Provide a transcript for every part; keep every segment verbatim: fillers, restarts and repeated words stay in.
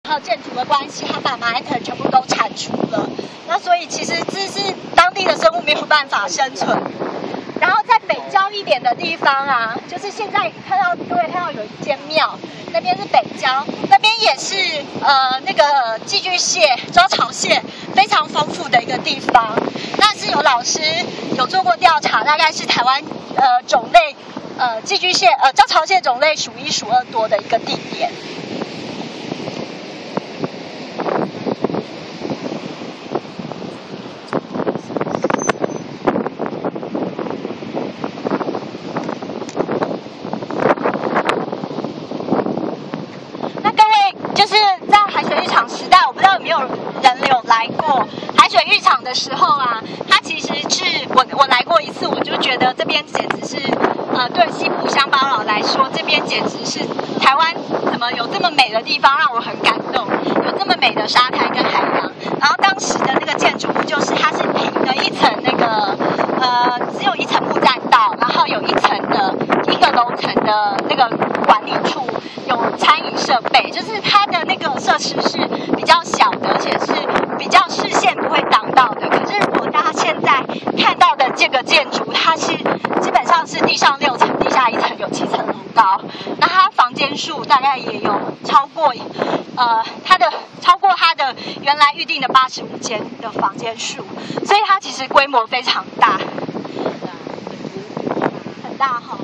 还有建筑的关系，它把马鞍藤全部都铲除了。那所以其实这是当地的生物没有办法生存。然后在北郊一点的地方啊，就是现在看到各位看到有一间庙，那边是北郊，那边也是呃那个寄居蟹、招潮蟹非常丰富的一个地方。那是有老师有做过调查，大概是台湾呃种类呃寄居蟹呃招潮蟹种类数一数二多的一个地点。的时候啊，它其实是我我来过一次，我就觉得这边简直是，呃，对西埔乡巴佬来说，这边简直是台湾怎么有这么美的地方，让我很感动，有这么美的沙滩跟海洋。然后当时的那个建筑物就是它是平的一层那个呃，只有一层木栈道，然后有一层的一个楼层的那个管理处，有餐饮设备，就是它的那个设施是比较小的，而且是比较视线不会挡到的。可是如果大家现在看到的这个建筑，它是基本上是地上六层，地下一层，有七层楼高。那它房间数大概也有超过呃它的超过它的原来预定的八十五间的房间数，所以它其实规模非常大，很大哈。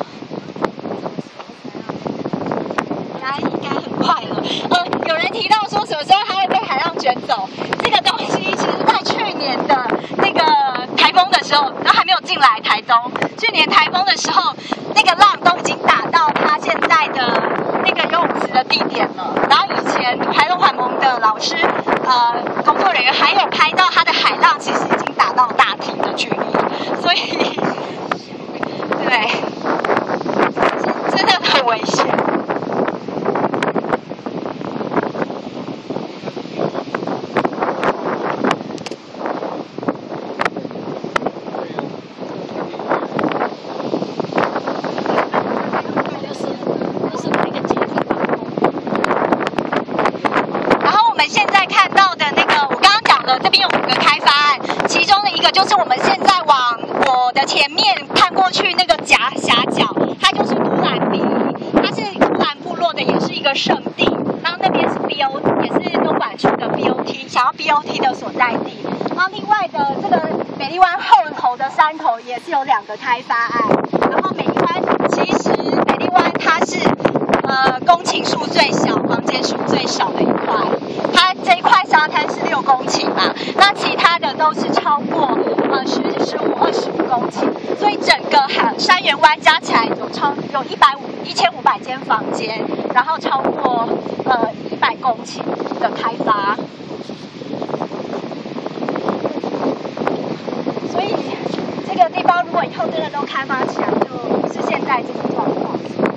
应该应该很快了。呃，有人提到说什么时候它会被海浪卷走？这个东西其实在去年的那个台风的时候，然后还没有进来台东。去年台风的时候，那个浪都已经打到它现在的那个游泳池的地点了。然后以前台东环盟的老师呃工作人员还有拍到它的海浪其实已经打到大堤的距离，所以对，真的很危险。就是我们现在往我的前面看过去那个夹峡角，它就是都兰比，它是都兰部落的，也是一个圣地。然后那边是 B O， 也是东莞处的 B O T， 想要 B O T 的所在地。然后另外的这个美丽湾后头的山头也是有两个开发案。然后美丽湾其实美丽湾它是呃公顷数最小、房间数最少的一块，它这一块沙滩是六公顷嘛，那其他的都是超过呃十、十五、二十五公顷，所以整个海山园湾加起来有超有一百五一千五百间房间，然后超过呃一百公顷的开发，所以这个地方如果以后真的都开发起来，就不是现在这个状况。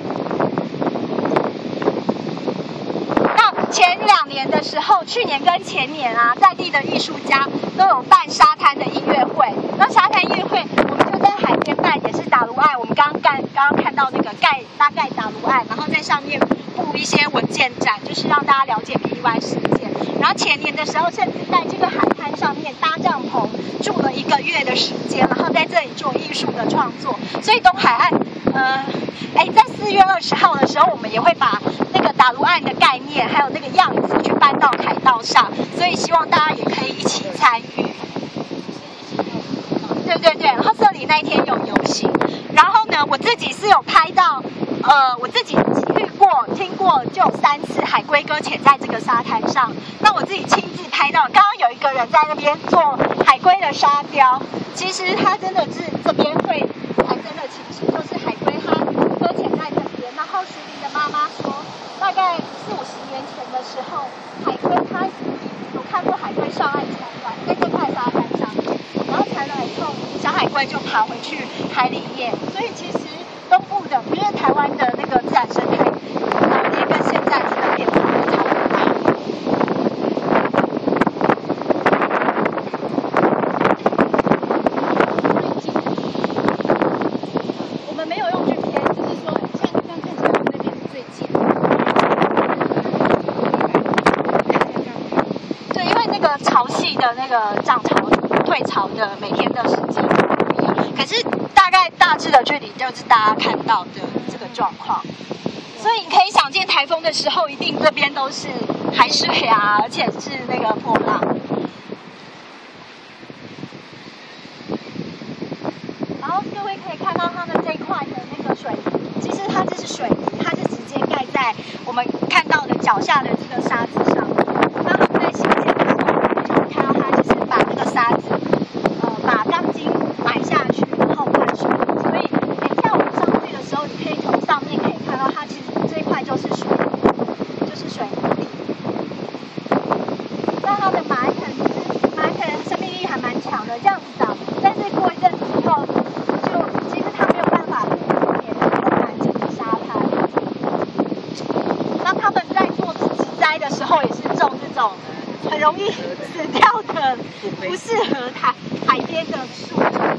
前两年的时候，去年跟前年啊，在地的艺术家都有办沙滩的音乐会。那沙滩音乐会，我们就在海边办，也是打卢岸。我们刚刚干刚刚看到那个盖大概打卢岸，然后在上面布一些文件展，就是让大家了解美丽湾事件。然后前年的时候，甚至在这个海滩上面搭帐篷住了一个月的时间，然后在这里做艺术的创作。所以东海岸，呃，哎，在四月二十号的时候，我们也会把那个打卢岸的概念还有那个样子去搬到海道上，所以希望大家也可以一起参与。对对对，然后这里那一天有游行，然后呢，我自己是有拍到，呃，我自己遇过、听过，就有三次海龟搁浅在这个沙滩上。那我自己亲自拍到，刚刚有一个人在那边做海龟的沙雕，其实他真的是这边会产生的情形，就是海龟它搁浅在这边，然后徐玲的妈妈说，大概四五十年前的时候，海龟它有看过海龟上岸产卵，在这块沙滩上面，然后产卵以后，小海龟就爬回去海里面。所以其实东部的，因为台湾的那个自然生态，早年跟现在真的变化非常大。我们没有用去偏，只是说像这样看起来，我们那边是最近。 个潮汐的那个涨潮、退潮的每天的时间不一样，可是大概大致的距离就是大家看到的这个状况。所以你可以想见，台风的时候一定这边都是海水啊，而且是那个波浪。然后各位可以看到他们这一块的那个水泥，其实它这是水泥，它是直接盖在我们看到的脚下的这个沙子上。那他们在新建的时候，就可以看到它就是把那个沙子，呃，把钢筋埋下去，然后灌水。所以等一下我们上去的时候，你可以从上面可以看到，它其实这一块就是水泥，就是水泥地。那它的埋可能埋可能生命力还蛮强的，这样子长，但是过一阵子以后。其实它没有办法连通完整个沙滩。那他们在做植栽的时候，也是种这种很容易死掉的、不适合海海边的树种。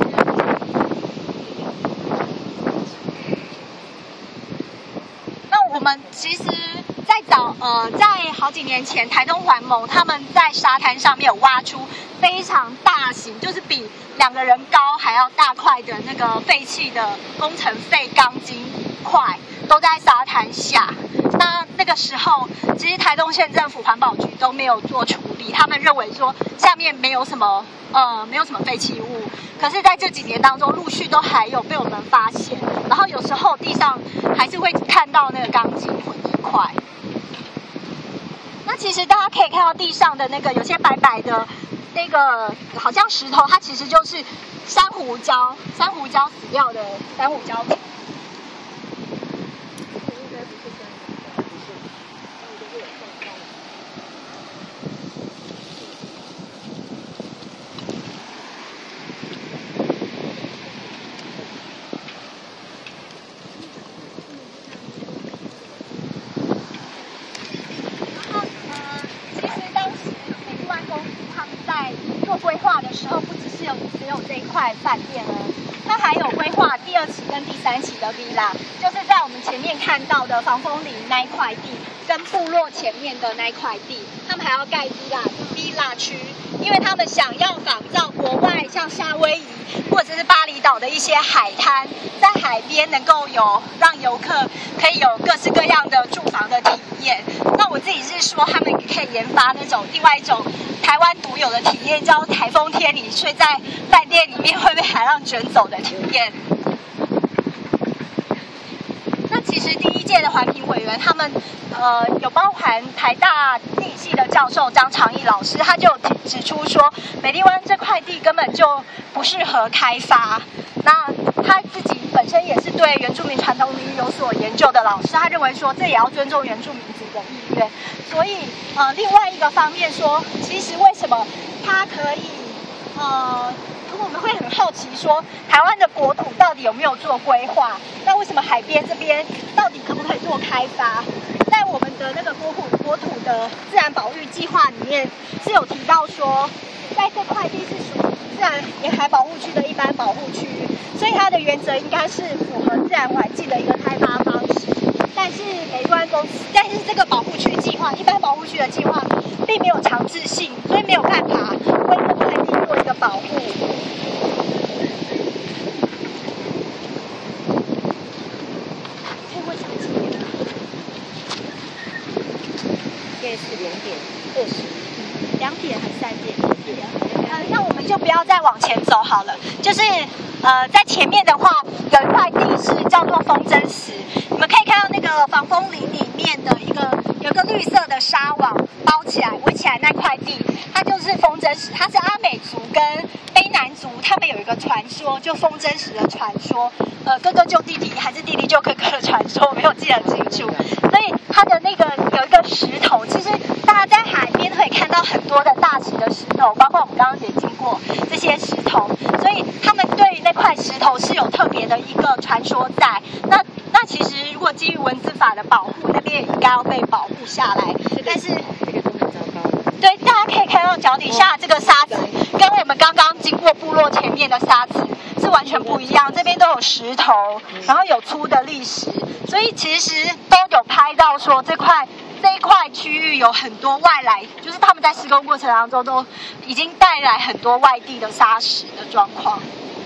那我们其实，在早呃，在好几年前，台东环盟他们在沙滩上面有挖出非常大型，就是比两个人高还要大块的那个废弃的工程废钢筋块，都在沙滩下。那那个时候，其实台东县政府环保局都没有做处理，他们认为说下面没有什么呃没有什么废弃物。可是在这几年当中，陆续都还有被我们发现，然后有时候地上还是会看到那个钢筋混凝块。那其实大家可以看到地上的那个有些白白的。那个好像石头，它其实就是珊瑚礁，珊瑚礁死掉的珊瑚礁。规划的时候，不只是有只有这一块饭店了，它还有规划第二期跟第三期的 villa， 就是在我们前面看到的防风林那一块地，跟部落前面的那一块地，他们还要盖 villa villa 区，因为他们想要仿照国外像夏威夷或者是巴厘岛的一些海滩，在海边能够有让游客可以有各式各样的住房的体验。那我自己是说，他们可以研发那种另外一种台湾独有的体验，叫台风天你睡在饭店里面会被海浪卷走的体验。那其实第一届的环评委员，他们呃有包含台大地理系的教授张长义老师，他就指出说，美丽湾这块地根本就不适合开发。那他自己本身也是对原住民传统领域有所研究的老师，他认为说这也要尊重原住民族的意愿。所以呃，另外一个方面说，其实为什么它可以呃，我们会很好奇说，台湾的国土到底有没有做规划？那为什么海边这边到底可不可以做开发？在我们的那个国土国土的自然保育计划里面是有提到说，在这块地是属于自然沿海保护区的一般保护区，所以它的原则应该是符合自然环境的一个开发方式。但是美丽湾公司，但是这个保护区计划，一般保护区的计划，并没有强制性，所以没有办法为这块地做一个保护。可以问详情吗？ 现在是两点二十， 两点还是三点？呃，那我们就不要再往前走好了。就是呃，在前面的话，有一块地是叫做风筝石，你们可以看到那个防风林里面的一个有个绿色的纱网包起来、围起来那块地，它就是风筝石。它是阿美族跟卑南族，他们有一个传说，就风筝石的传说。呃，哥哥救弟弟还是弟弟救哥哥的传说，我没有记得很清楚。所以它的那个有一个石头，其实大家在海边可以看到很多的大石的石头，包括我们刚刚也经过这些石头，所以他们对于那块石头是有特别的一个传说在。那那其实如果基于文字法的保护，那边也应该要被保护下来。但是这个都很糟糕。 对，大家可以看到脚底下这个沙子，跟我们刚刚经过部落前面的沙子是完全不一样。这边都有石头，然后有粗的砾石，所以其实都有拍到说这块这一块区域有很多外来，就是他们在施工过程当中都已经带来很多外地的砂石的状况。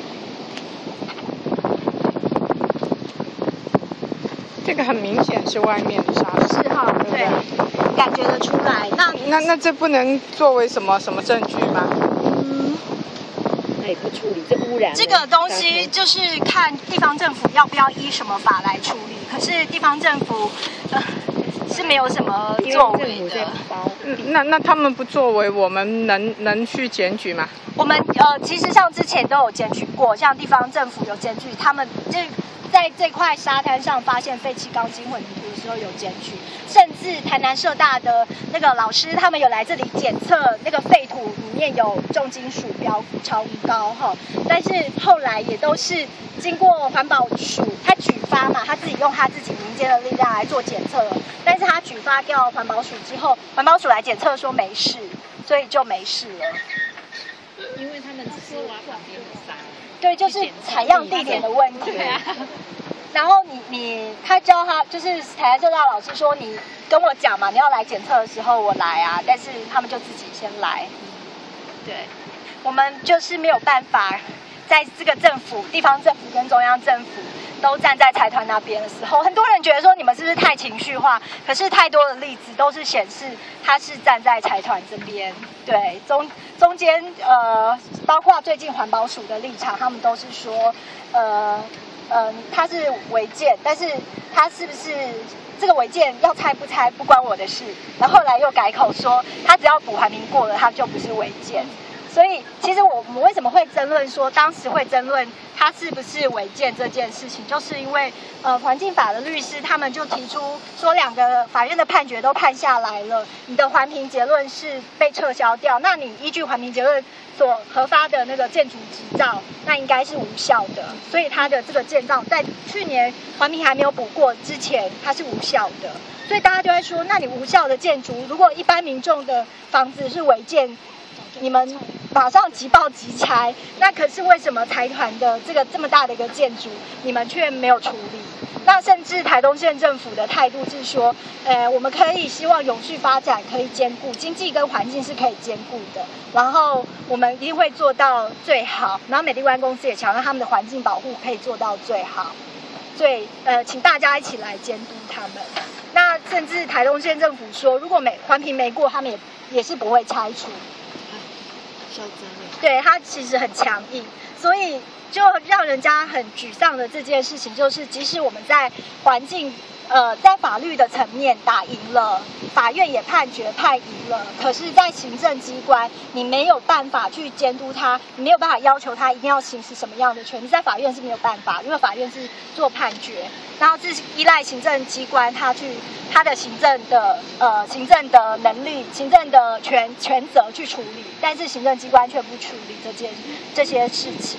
这个很明显是外面的砂石， 是哈，对，对，感觉得出来。那那那这不能作为什么什么证据吗？ 嗯，那也不处理，这污染。 这个东西就是看地方政府要不要依什么法来处理。可是地方政府呃是没有什么作为的。 嗯，那那他们不作为，我们能能去检举吗？ 我们呃，其实像之前都有检举过，像地方政府有检举，他们就在这块沙滩上发现废弃钢筋混凝土的时候有检举，甚至台南社大的那个老师，他们有来这里检测那个废土里面有重金属标超高哈，但是后来也都是经过环保署他举发嘛，他自己用他自己民间的力量来做检测了，但是他举发掉环保署之后，环保署来检测说没事，所以就没事了。 因为他们只是挖旁边的沙。 对，就是采样地点的问题。然后你你他教他就是台南社大老师说你跟我讲嘛，你要来检测的时候我来啊，但是他们就自己先来。对，我们就是没有办法在这个政府、地方政府跟中央政府都站在财团那边的时候，很多人觉得说你们是不是太情绪化？可是太多的例子都是显示他是站在财团这边。对，中中间呃，包括最近环保署的立场，他们都是说，呃呃，它是违建，但是它是不是这个违建要拆不拆不关我的事。然后后来又改口说，它只要补环评过了，它就不是违建。所以，其实我我们为什么会争论说，当时会争论它是不是违建这件事情，就是因为呃环境法的律师他们就提出说，两个法院的判决都判下来了，你的环评结论是被撤销掉，那你依据环评结论所核发的那个建筑执照，那应该是无效的，所以它的这个建造在去年环评还没有补过之前，它是无效的。所以大家就会说，那你无效的建筑，如果一般民众的房子是违建，你们马上即报即拆，那可是为什么财团的这个这么大的一个建筑，你们却没有处理？那甚至台东县政府的态度是说，呃，我们可以希望永续发展可以兼顾经济跟环境是可以兼顾的，然后我们一定会做到最好。然后美丽湾公司也强调他们的环境保护可以做到最好，所以呃，请大家一起来监督他们。那甚至台东县政府说，如果没环评没过，他们也也是不会拆除。 嚣张了， 对，他其实很强硬，所以就让人家很沮丧的这件事情，就是即使我们在环境呃在法律的层面打赢了，法院也判决判赢了，可是在行政机关你没有办法去监督他，你没有办法要求他一定要行使什么样的权利，在法院是没有办法，因为法院是做判决，然后是依赖行政机关他去他的行政的呃行政的能力、行政的权权责去处理，但是行政机关却不处理这件这些事情，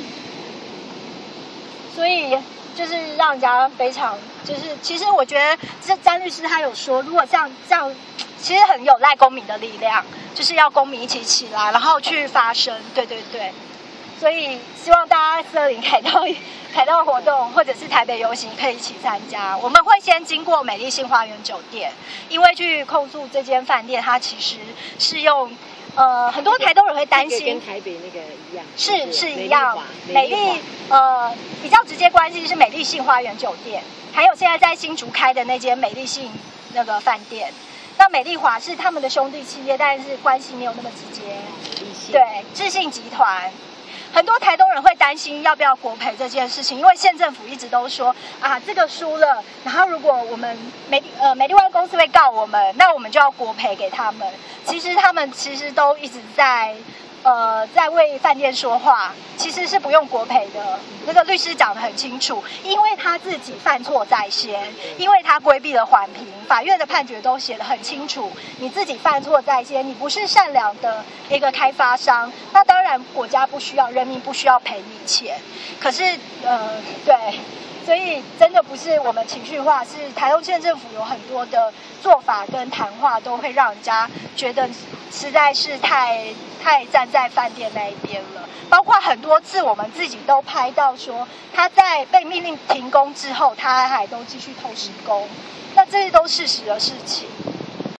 所以就是让人家非常就是，其实我觉得这詹律师他有说，如果这样这样，其实很有赖公民的力量，就是要公民一起起来，然后去发声，对对对。所以希望大家四二零凯道凯道活动或者是台北游行可以一起参加。我们会先经过美丽新花园酒店，因为去控诉这间饭店，它其实是用呃很多台东人会担心， 跟台北那个一样， 是是一样。美丽呃比较直接关系是美丽杏花园酒店，还有现在在新竹开的那间美丽杏那个饭店。那美丽华是他们的兄弟企业，但是关系没有那么直接。对，智信集团。很多台东人会担心要不要国赔这件事情，因为县政府一直都说啊，这个输了，然后如果我们美呃美丽湾公司会告我们，那我们就要国赔给他们。其实他们其实都一直在呃在为饭店说话，其实是不用国赔的。那个律师讲得很清楚，因为他自己犯错在先，因为他规避了环评，法院的判决都写得很清楚，你自己犯错在先，你不是善良的一个开发商，那当然国家不需要，人民不需要赔你钱。可是呃对，所以真的不是我们情绪化，是台东县政府有很多的做法跟谈话都会让人家觉得实在是太太站在饭店那一边了。包括很多次我们自己都拍到说，他在被命令停工之后，他还都继续偷施工，那这些都事实的事情。